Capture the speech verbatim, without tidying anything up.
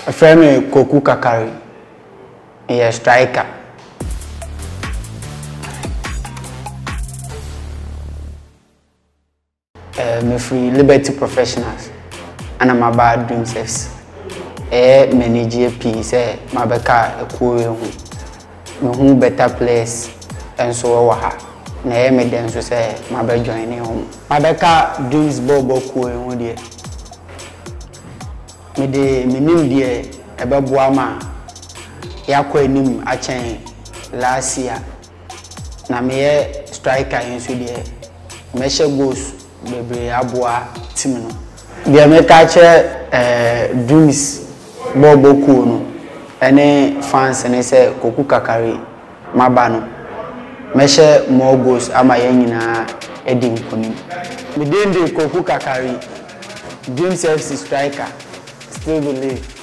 A friend Koku Kakari. He a striker. Uh, me free Liberty Professionals. And I'm about Dreams F C. Eh, manager P say my beka a cool me who better place and so ha. Na me dem so say my be join home. My beka Dreams Bobo cool and dear. Me de me nim dear ebe boa ma yakọ enim a chen last year. Na me striker enso dear. Me she goals bebre aboa team no. Dia me ka che eh Dreams Bobo cool no. Ene fans ne say Koku Kakari maba no. Me she more goals ama ye nyina edi nkonim. Me dey Koku Kakari Dreams F C striker. Still believe.